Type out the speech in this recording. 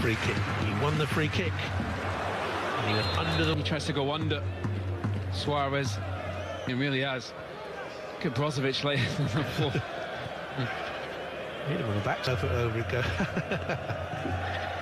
free kick. He won the free kick. And he went under the... He tries to go under Suarez. He really has. Look at Brozovic laying on the floor. Hit him on the back, over it go.